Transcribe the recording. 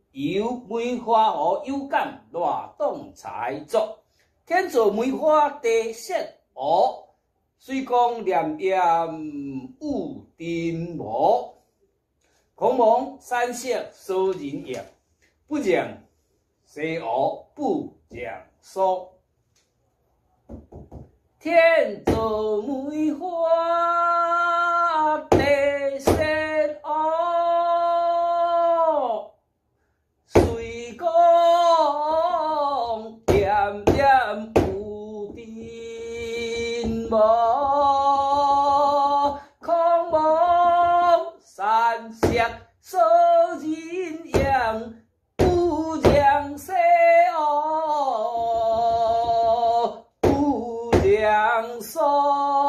由梅花湖有感乱动才作，天作梅花地色湖，水光潋滟雾dim无。孔蒙山色骚人艳，不让西湖不让疏。天作梅花地色湖，水光潋滟雾dim无。孔蒙山色骚人艳，不让西湖不让疏。